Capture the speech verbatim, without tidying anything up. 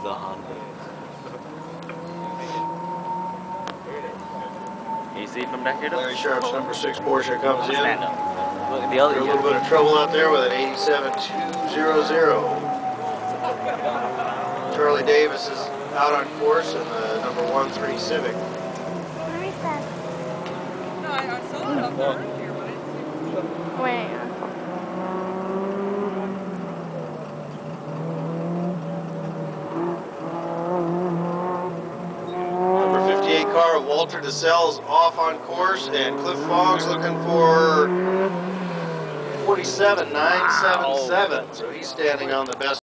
the Honda. Can you see from back here? Larry Sharp's number six Porsche comes in. Stand up. Look at the other. A little bit of trouble out there with an eighty-seven two hundred. Charlie Davis is out on course in the number one three Civic. Where is that? No, I, I saw it up there earlier, but I didn't see it. Where? fifty-eight car, Walter DeSelle's off on course, and Cliff Fogg's looking for forty-seven nine seven seven. So he's standing on the best.